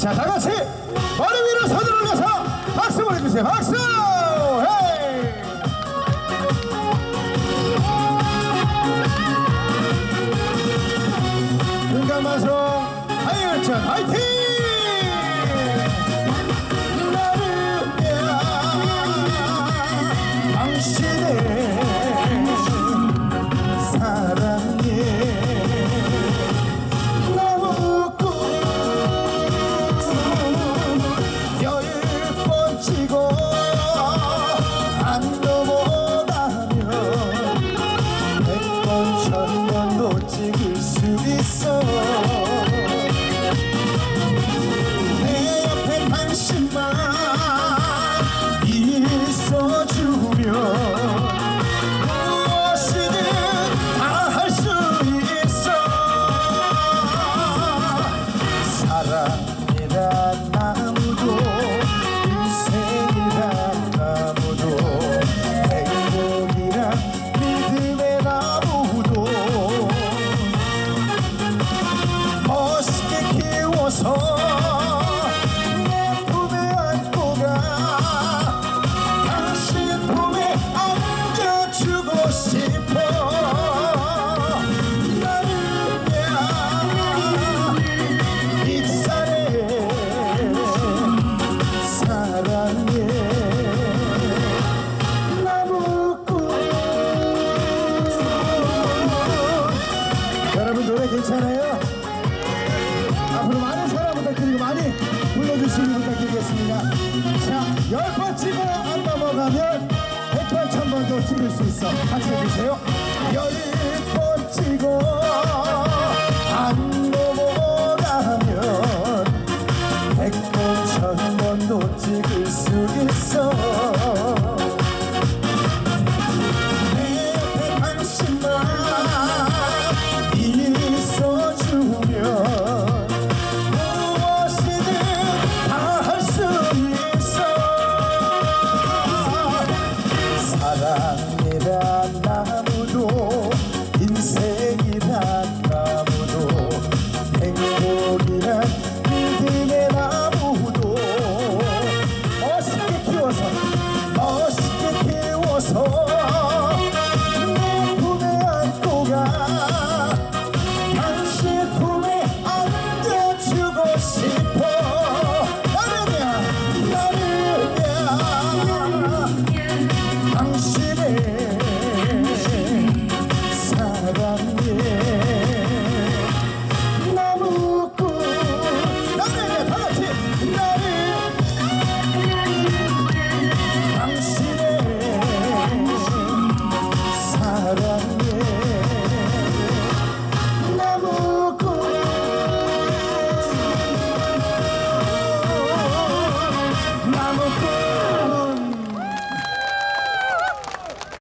자, 다 같이 머리 위로 손을 올려서 박수 보내주세요. 박수! 헤이! 금강방송 하이열전 화이팅! 나를 위한 당신의 사랑에 찍을 수 있어. 내 옆에 당신만 있어주면 무엇이든 다 할 수 있어. 사랑이란 나무도 인생이란 나무도 행복이란 믿음의 나무도 내 품에 안고 가 당신 품에 안겨주고 싶어. 나를 위한 익산의 사랑에 나무꾼. 여러분 노래 괜찮아요? 앞으로 많은 사랑 부탁드리고 많이 불러주시기 부탁드리겠습니다. 자, 10번 치고 안 넘어가면 100번, 1000번도 찍을 수 있어. 같이 해주세요. 10번 치고 안 넘어가면 100번, 1000번도 찍을 수 있어. 내 옆에 당신만 있어주면 사랑이란 나무도 인생이란 나무도 행복이란 믿음의 나무도 멋있게 키워서 내 품에 안고 가 당신 품에 안겨주고 싶어. 나를 위한 당신의 사랑에 나무꾼. 나를 위해 다 같이 당신의 사랑에